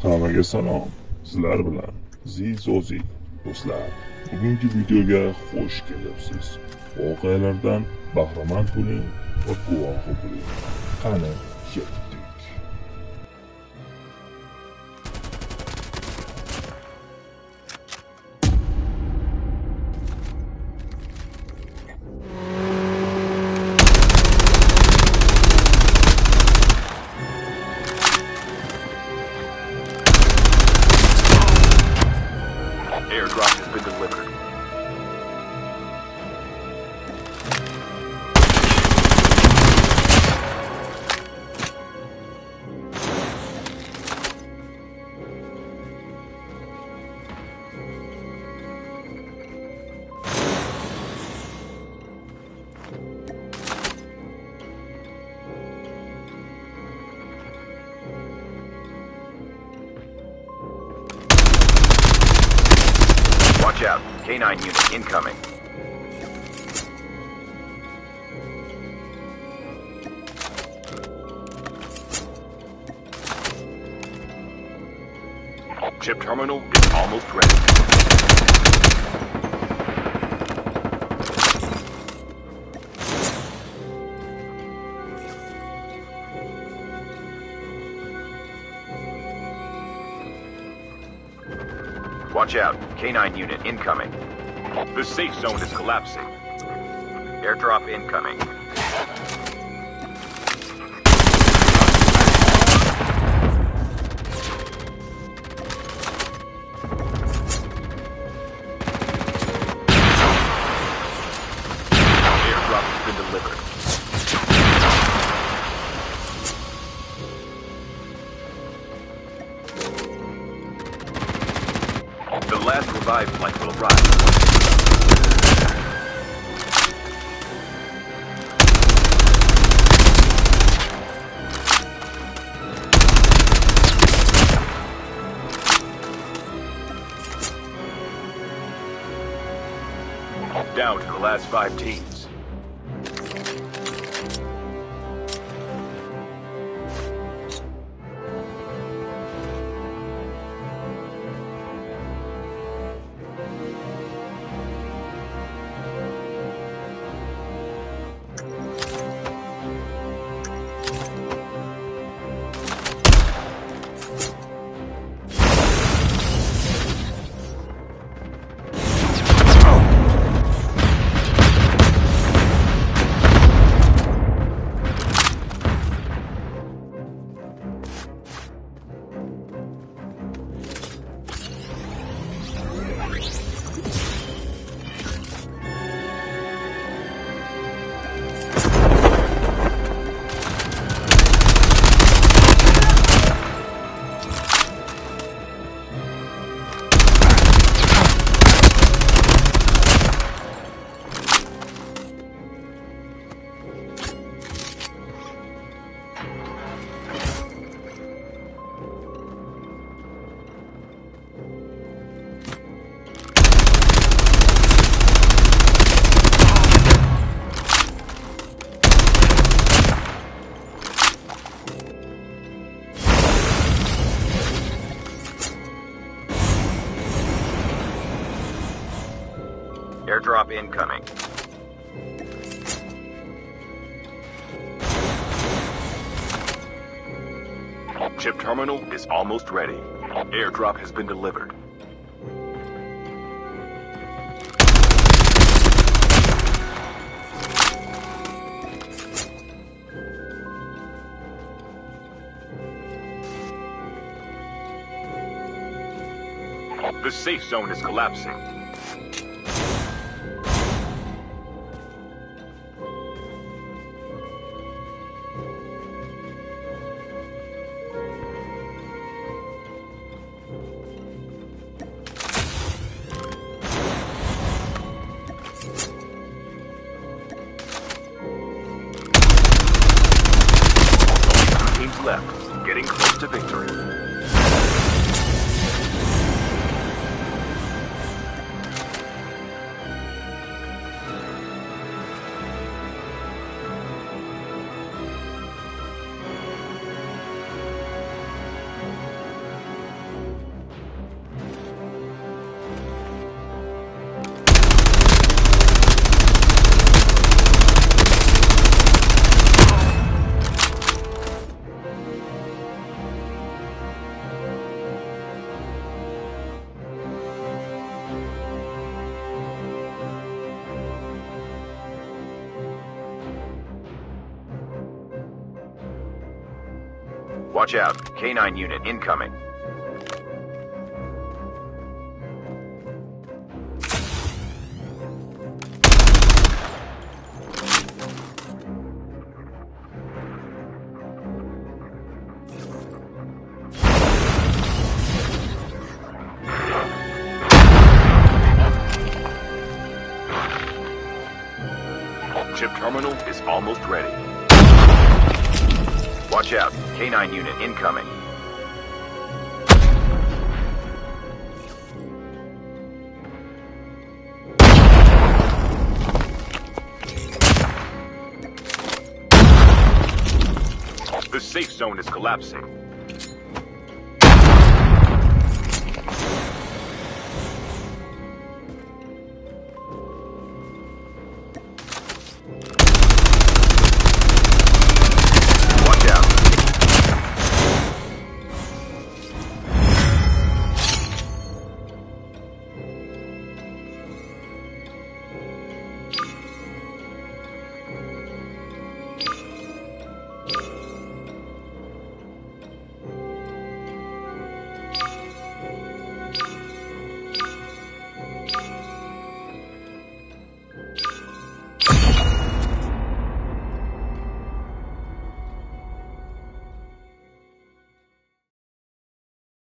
Hammaga salom. Sizlar bilan Zozi do'stlar. Bugungi videoga xush kelibsiz. Voqealardan bahramand bo'ling va guvohi bo'ling. Qani ketdik. Airdrop has been delivered. Watch out. K9 unit incoming. Chip terminal is almost ready. Watch out. K9 unit incoming. The safe zone is collapsing. Airdrop incoming. Airdrop has been delivered. The last revived flight will arrive. Down to the last 5 teams. Airdrop incoming. Chip terminal is almost ready. Airdrop has been delivered. The safe zone is collapsing. Left, getting close to victory. Watch out. K9 unit incoming. Chip terminal is almost ready. Watch out. K9 unit incoming. The safe zone is collapsing.